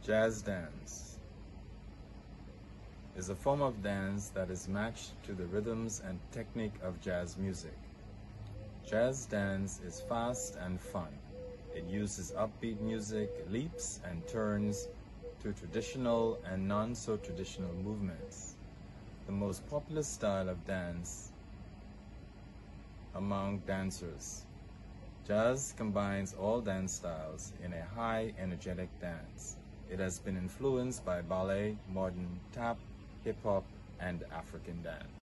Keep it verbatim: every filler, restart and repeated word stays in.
Jazz dance is a form of dance that is matched to the rhythms and technique of jazz music. Jazz dance is fast and fun. It uses upbeat music, leaps and turns to traditional and non-so-traditional movements. The most popular style of dance among dancers. Jazz combines all dance styles in a high, energetic dance. It has been influenced by ballet, modern tap, hip-hop, and African dance.